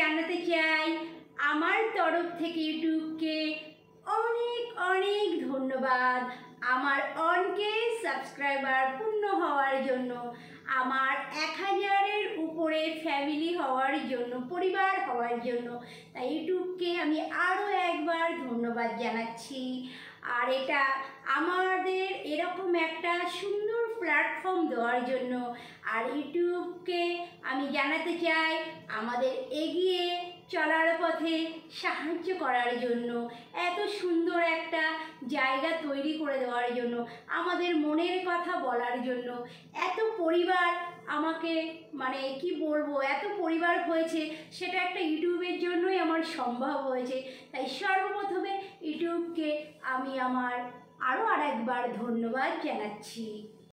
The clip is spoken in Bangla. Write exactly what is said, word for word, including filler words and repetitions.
জানাতে চাই আমার তরফ থেকে ইউটিউবকে অনেক অনেক ধন্যবাদ আমার অনকে সাবস্ক্রাইবার পূর্ণ হওয়ার জন্য, আমার এক হাজারের উপরে ফ্যামিলি হওয়ার জন্য, পরিবার হওয়ার জন্য। তাই ইউটিউবকে আমি আরও একবার ধন্যবাদ জানাচ্ছি। আর এটা আমাদের এরকম একটা সুন্দর প্ল্যাটফর্ম দেওয়ার জন্য। আর ইউটিউবকে আমি জানাতে চাই আমাদের এগিয়ে চলার পথে সাহায্য করার জন্য, এত সুন্দর একটা জায়গা তৈরি করে দেওয়ার জন্য, আমাদের মনের কথা বলার জন্য। এত পরিবার আমাকে মানে কি বলবো, এত পরিবার হয়েছে, সেটা একটা ইউটিউবের জন্যই আমার সম্ভব হয়েছে। তাই সর্বপ্রথমে ইউটিউবকে আমি আমার আরও আর একবার ধন্যবাদ জানাচ্ছি।